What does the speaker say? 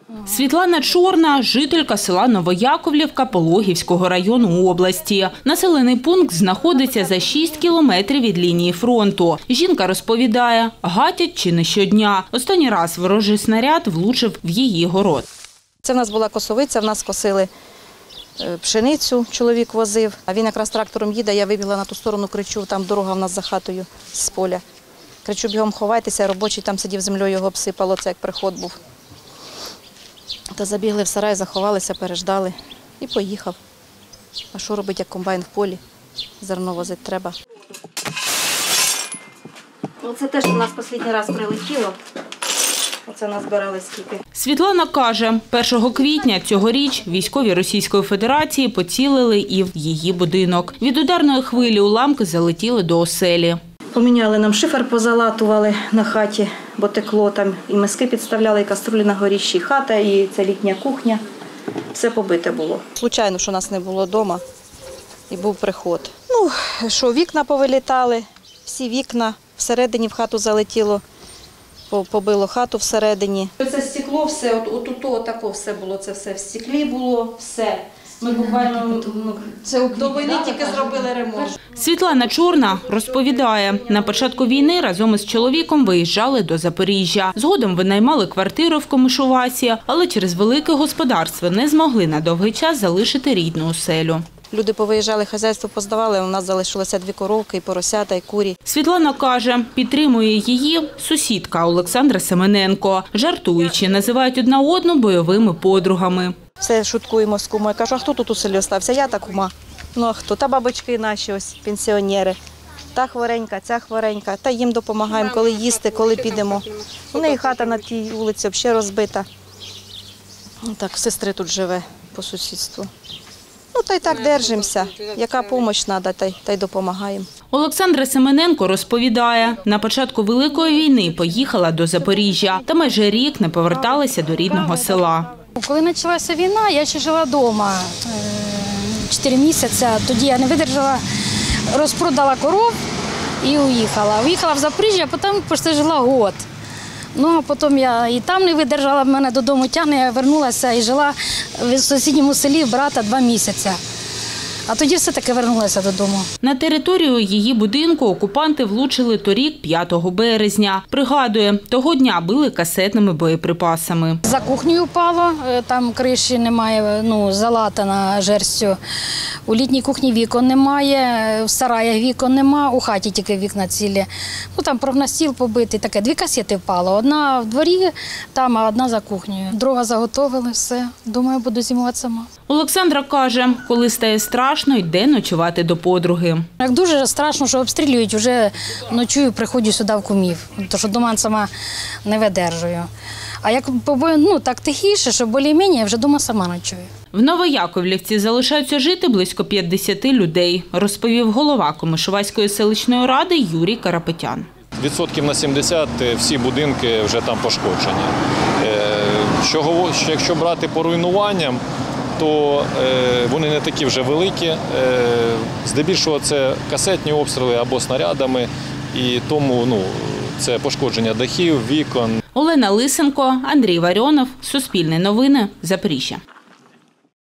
Світлана Чорна – жителька села Новояковлівка Пологівського району області. Населений пункт знаходиться за 6 кілометрів від лінії фронту. Жінка розповідає, гатять чи не щодня. Останній раз ворожий снаряд влучив в її город. Це в нас була косовиця, в нас косили пшеницю, чоловік возив. А він якраз трактором їде, я вибігла на ту сторону, кричу, там дорога в нас за хатою з поля. Кричу, бігом ховайтеся, робочий там сидів землею, його обсипало, це як приход був. Та забігли в сарай, заховалися, переждали і поїхав. А що робить, як комбайн в полі? Зерно возити треба. Оце те, що в нас останній раз прилетіло. Оце нас збирали скільки. Світлана каже, 1 квітня цьогоріч військові Російської Федерації поцілили і в її будинок. Від ударної хвилі уламки залетіли до оселі. Поміняли нам шифер, позалатували на хаті, бо текло там. І миски підставляли, і каструлі на горіщі, і хата, і ця літня кухня. Все побите було. Звичайно, що нас не було вдома і був приход. Ну, що, вікна повилітали, всі вікна, всередині в хату залетіло, побило хату всередині. Це стекло все, отако все було, це все в стеклі було, все. Ми буквально до війни тільки зробили ремонт. Світлана Чорна розповідає, на початку війни разом із чоловіком виїжджали до Запоріжжя. Згодом винаймали квартиру в Комишувасі, але через велике господарство не змогли на довгий час залишити рідну оселю. Люди повиїжджали, хазяйство поздавали, у нас залишилося 2 коровки, і поросята, і курі. Світлана каже, підтримує її сусідка Олександра Семененко. Жартуючи, називають одна одну бойовими подругами. Все шуткуємо з кумою. Кажу, а хто тут у селі залишився? Я та кума. Ну а хто? Та бабочки наші, ось, пенсіонери. Та хворенька, ця хворенька. Та їм допомагаємо, коли їсти, коли підемо. У неї хата на тій вулиці взагалі розбита. Так, сестри тут живе по сусідству. Ну, та й так держимося. Яка допомога треба, та й допомагаємо. Олександра Семененко розповідає, на початку Великої війни поїхала до Запоріжжя та майже рік не поверталася до рідного села. Коли почалася війна, я ще жила вдома 4 місяці. Тоді я не видержала, розпродала коров і уїхала. Уїхала в Запоріжжя, а потім почти жила рік. Ну, а потім я і там не видержала, мене додому тягне, я повернулася і жила в сусідньому селі брата 2 місяці. А тоді все-таки повернулася додому. На територію її будинку окупанти влучили торік 5 березня. Пригадує, того дня били касетними боєприпасами. За кухнею впало, там криші немає, залатана жерстю. У літній кухні вікон немає, в сараях вікон немає, у хаті тільки вікна цілі. Там прогностіл побитий, таке 2 касети впало. Одна в дворі, там, а одна за кухнею. Дрова заготовили, все. Думаю, буду зимувати сама. Олександра каже, коли стає страшно, йде ночувати до подруги. Як дуже страшно, що обстрілюють, вже ночую, приходжу сюди в кумів, тому що вдома сама не видержую. А як так тихіше, що більш-менш, я вже вдома сама ночую. В Новояковлівці залишаються жити близько 50 людей, розповів голова Комишувацької селищної ради Юрій Карапетян. Відсотків на 70 всі будинки вже там пошкоджені. Якщо брати по руйнуванням, то вони не такі вже великі. Здебільшого це касетні обстріли або снарядами, і тому це пошкодження дахів, вікон. Олена Лисенко, Андрій Варіонов, Суспільне новини, Запоріжжя.